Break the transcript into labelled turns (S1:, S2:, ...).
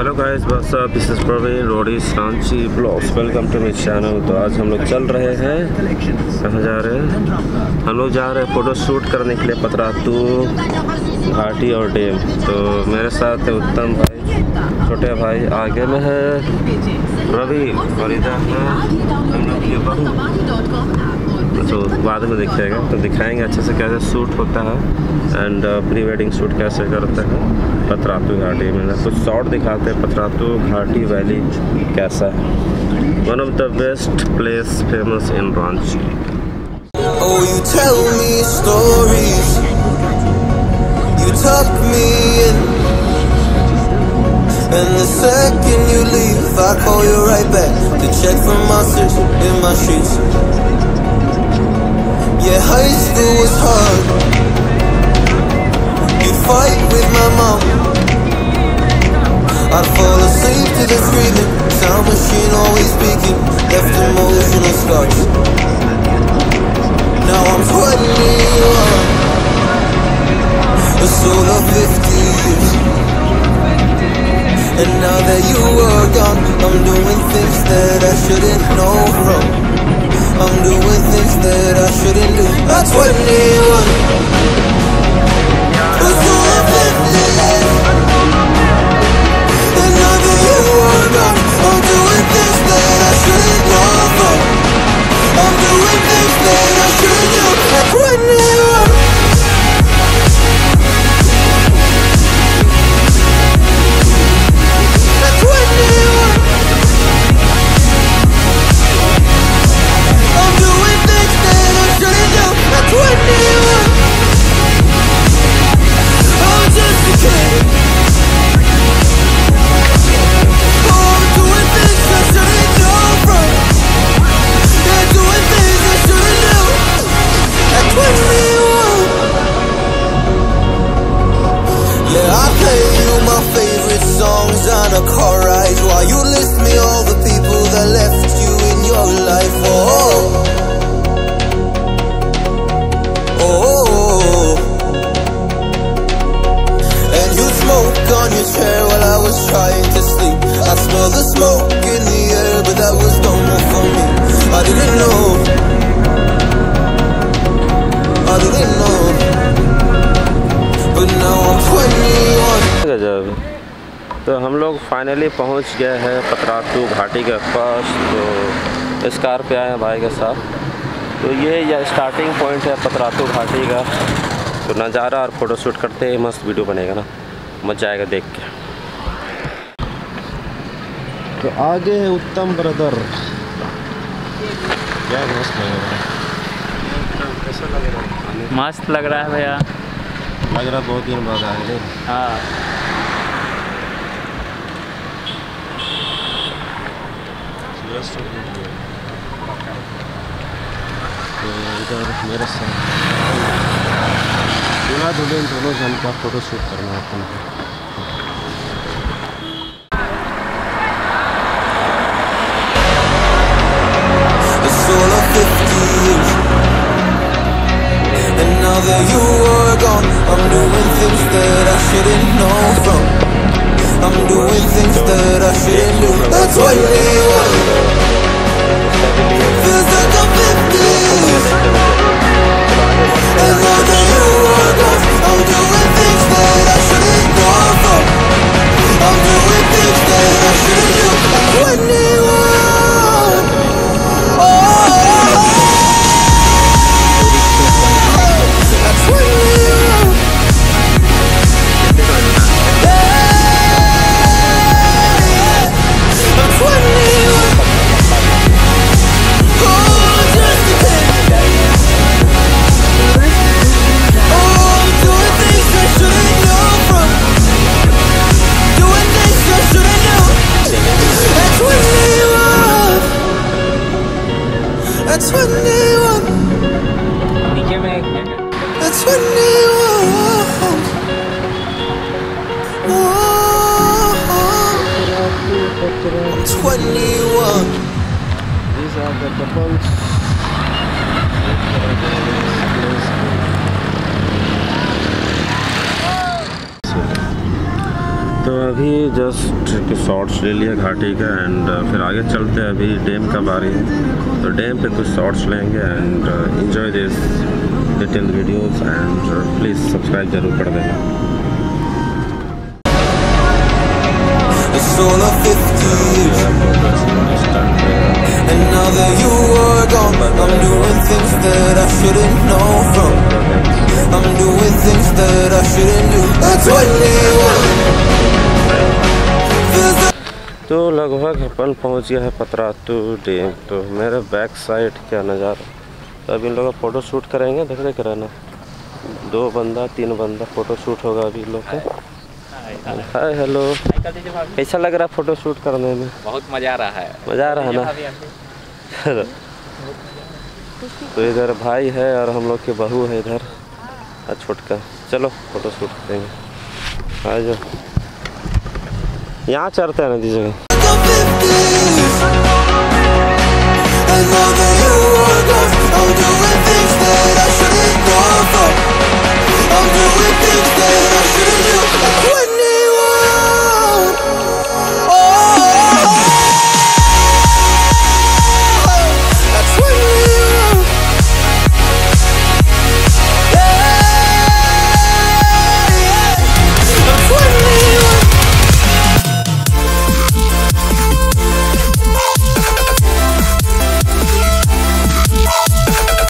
S1: Hello guys, what's up, this is Praveen roadies Ranchi blogs. Welcome to my channel. तो आज हम लोग चल रहे हैं, कहाँ जा रहे हैं? हम लोग जा रहे हैं फ़ोटो शूट करने के लिए पतरातू घाटी और डैम। तो मेरे साथ है उत्तम भाई, छोटे भाई, आगे में है रवि और इधर है हम लोग की बहू। तो बाद में देखिएगा, तो दिखाएंगे अच्छे से कैसे शूट होता है एंड प्री वेडिंग शूट कैसे करते हैं पतरातू घाटी में। कुछ शॉट दिखाते हैं पतरातू घाटी वैली कैसा है। One of the best place famous in Ranchi.
S2: Oh, you tell me stories, you tuck me in, and the second you leave, I call you right back to check for monsters in my sheets. Yeah, high school was hard. You'd fight with my mom. I'd fall asleep to the screaming, sound machine always speaking, left emotional scars. Now I'm 21, a soul of 50 years. And now that you are gone, I'm doing things that I shouldn't know from. I'm doing things that I shouldn't do. At 21, a soul of 50 years. And now that you are gone, I'm doing things that I shouldn't know from. I'm doing things that I shouldn't do. At 21. On a car ride while you list me all the people that left you in your life. Oh. And you smoke on your chair while I was trying to sleep. I smell the smoke in the air, but that was normal for me. I didn't know. But now I'm 21.
S1: तो हम लोग finally पहुंच गए हैं पतरातू घाटी के पास। तो इस कार पे आए हैं भाई के साथ। तो ये स्टार्टिंग पॉइंट है पतरातू घाटी का। तो नज़ारा और फोटो शूट करते हैं, मस्त वीडियो बनेगा ना, मजा आएगा देख के। तो आगे है उत्तम ब्रदर। क्या मस्त लग रहा है, कैसा लग रहा है?
S3: मस्त लग रहा है भैया,
S1: लग रहा है बहुत दिन बाद आएंगे।
S3: हाँ,
S1: तो इधर मेरे साथ दूल्हा दुल्हन दोनों जन का फोटो शूट करना है तुमको।
S2: And now that you are gone, I'm doing things that I shouldn't know from. I'm doing things that I shouldn't do. That's what you want. Feels like I'm 50 years. And now that you are gone, I'm doing things that I shouldn't know from. I'm doing things that I shouldn't do. At 21. At 21. I'm 21. That's 21.
S3: नीचे में एक
S2: That's 21. I'm 21.
S1: These are the couples. तो तो अभी just shorts ले लिया घाटी का एंड फिर आगे चलते हैं। अभी डैम का बारी है तो डैम पे कुछ शॉर्ट्स लेंगे and enjoy this detail videos and please subscribe जरूर कर देना।
S2: It's all of 50 years, and now that you are gone, I'm doing things that I shouldn't know from. I'm doing things that I shouldn't do. That's what they want.
S1: तो लगभग अपन पहुंच गया है Patratu dam. तो मेरे बैक साइड क्या नज़ारा। तो अभी इन लोग का फ़ोटो शूट करेंगे, देख रहे कराना 2 बंदा 3 बंदा फ़ोटो शूट होगा अभी लोग का। हाय हेलो, कैसा लग रहा है फ़ोटो शूट करने में?
S3: बहुत मज़ा आ रहा है।
S1: मज़ा आ रहा है ना। तो इधर भाई है और हम लोग की बहू है इधर छोटका। चलो फ़ोटो शूट करेंगे। आ जाओ, यहाँ चढ़ते हैं नदी जगह।